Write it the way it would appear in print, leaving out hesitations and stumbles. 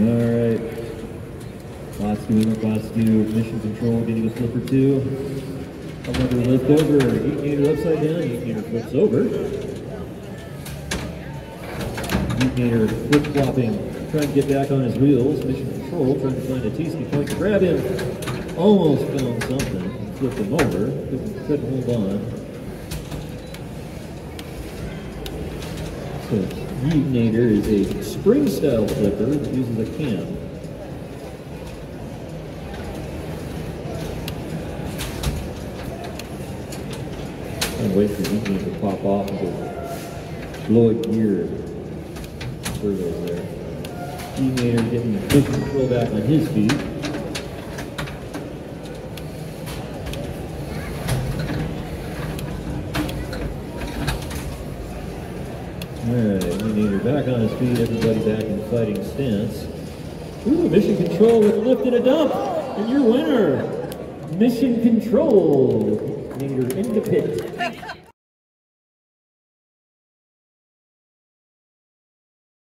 Alright. Last two. Mission control getting a flipper 2. Another lift over. Yeetinator upside down. Yeetinator flips over. Yeetinator flip flopping, trying to get back on his wheels. Mission control trying to find a T-ski point to grab him. Almost found something. Flipped him over. Couldn't hold on. So Yeetinator is a spring style flipper that uses a cam. And wait for Yeetinator to pop off and go blow a gear further there. Yeetinator getting the push control back on his feet. Alright, Yeetinator back on his feet, everybody back in the fighting stance. Ooh, mission control with a lift and a dump! And your winner, Mission Control.